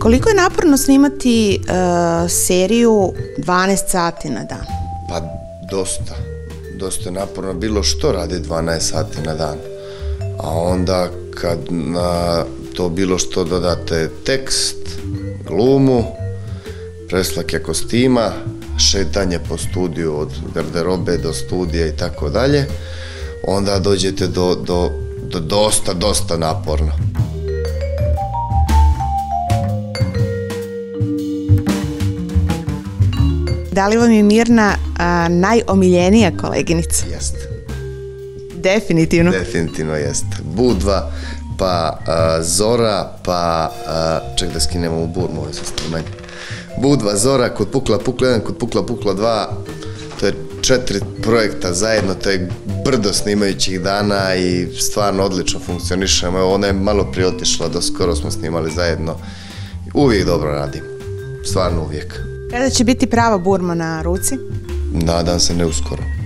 Koliko je naporno snimati seriju 12 sati na dan? Pa dosta je naporno, bilo što radi 12 sati na dan. A onda kad na to bilo što dodate tekst, glumu, preslake kostima, šetanje po studiju od garderobe do studija i tako dalje, onda dođete do dosta naporno. Da li vam je Mirna najomiljenija koleginica? Jeste. Definitivno. Definitivno jeste. Budva, pa Zora, pa ček da skinemo u burmu ove sa snimanje. Budva, Zora, Kod pukla 1, Kod pukla 2, to je 4 projekta zajedno, to je brdo snimajućih dana i stvarno odlično funkcionišemo. Evo, ona je malo prije otišla, do skoro smo snimali zajedno. Uvijek dobro radimo, stvarno uvijek. Kada će biti prava burma na ruci? Nadam se ne uskoro.